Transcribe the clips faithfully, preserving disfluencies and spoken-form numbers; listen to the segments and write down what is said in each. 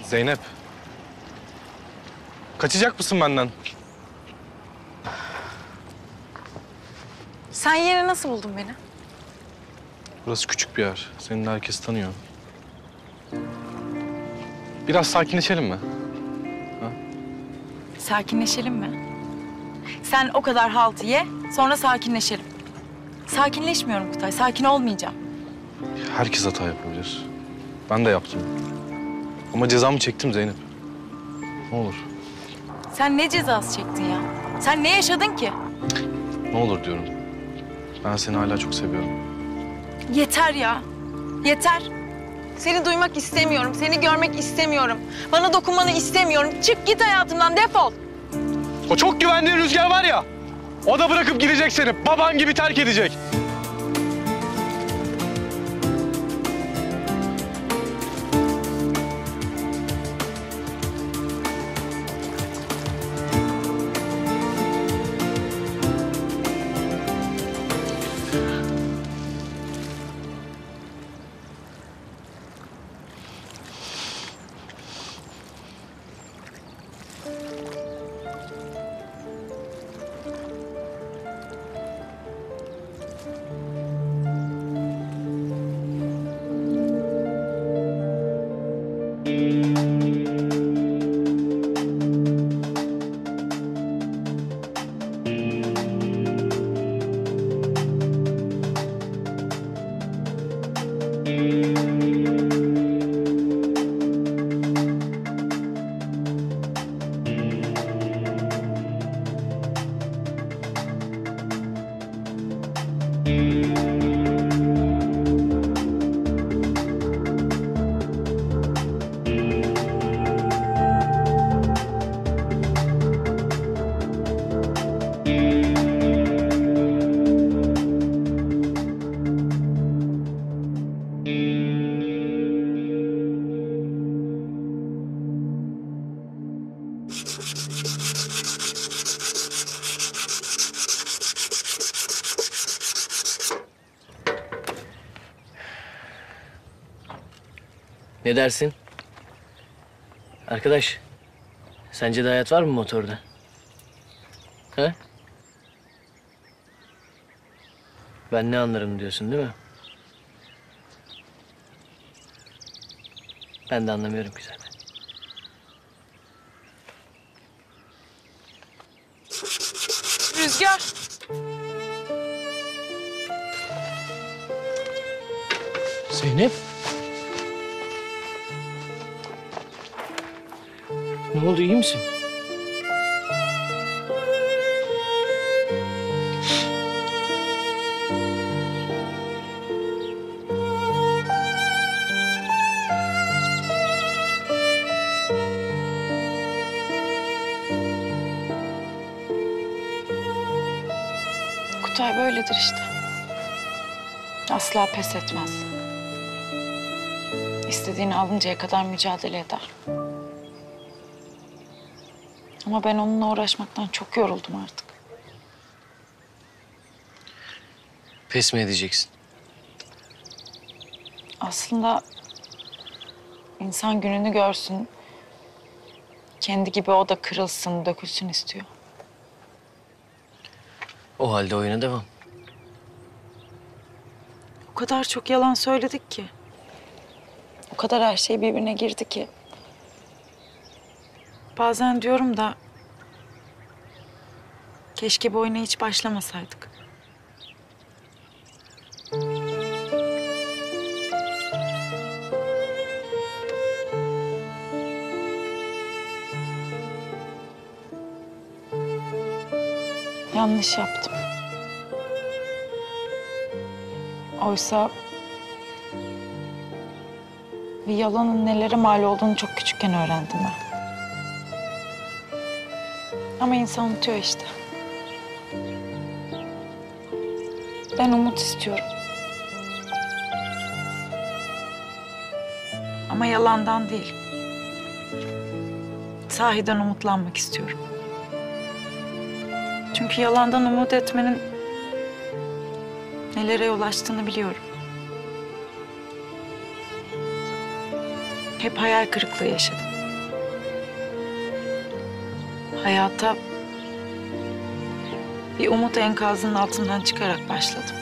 Zeynep. Kaçacak mısın benden? Sen yeri nasıl buldun beni? Burası küçük bir yer. Senin de herkes tanıyor. Biraz sakinleşelim mi? Sakinleşelim mi? Sen o kadar halt ye, sonra sakinleşelim. Sakinleşmiyorum Kutay, sakin olmayacağım. Herkes hata yapabilir. Ben de yaptım. Ama cezamı çektim Zeynep. Ne olur. Sen ne cezası çektin ya? Sen ne yaşadın ki? Ne olur diyorum. Ben seni hala çok seviyorum. Yeter ya, yeter. Seni duymak istemiyorum, seni görmek istemiyorum. Bana dokunmanı istemiyorum. Çık git hayatımdan, defol. O çok güvendiğin Rüzgar var ya, o da bırakıp gidecek seni. Baban gibi terk edecek. Ne dersin? Arkadaş, sence de hayat var mı motorda? He? Ben ne anlarım diyorsun değil mi? Ben de anlamıyorum ki zaten. Rüzgar. Zeynep. Ne oldu, iyi misin? Kutay böyledir işte. Asla pes etmez. İstediğini alıncaya kadar mücadele eder. Ama ben onunla uğraşmaktan çok yoruldum artık. Pes mi edeceksin? Aslında insan gününü görsün, kendi gibi o da kırılsın, dökülsün istiyor. O halde oyuna devam. O kadar çok yalan söyledik ki. O kadar her şey birbirine girdi ki. Bazen diyorum da keşke bu oyuna hiç başlamasaydık. Yanlış yaptım. Oysa bir yalanın nelere mal olduğunu çok küçükken öğrendim ben. Ama insan unutuyor işte. Ben umut istiyorum. Ama yalandan değil. Sahiden umutlanmak istiyorum. Çünkü yalandan umut etmenin nelere yol açtığını biliyorum. Hep hayal kırıklığı yaşadım. Hayata bir umut enkazının altından çıkarak başladım.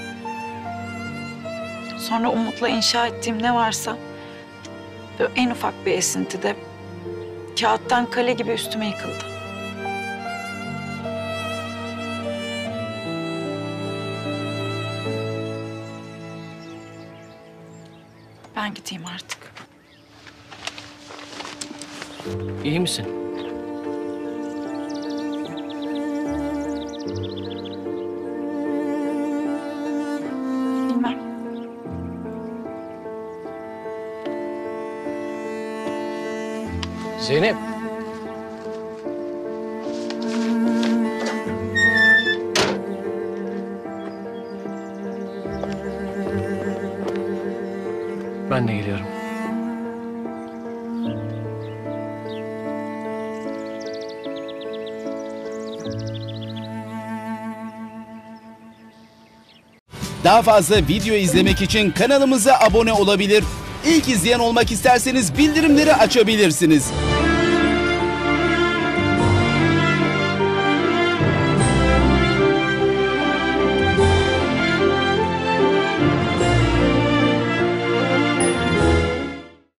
Sonra umutla inşa ettiğim ne varsa böyle en ufak bir esintide kağıttan kale gibi üstüme yıkıldı. Ben gideyim artık. İyi misin? Bilmem. Zeynep. Ben de geliyorum. Daha fazla video izlemek için kanalımıza abone olabilir. İlk izleyen olmak isterseniz bildirimleri açabilirsiniz.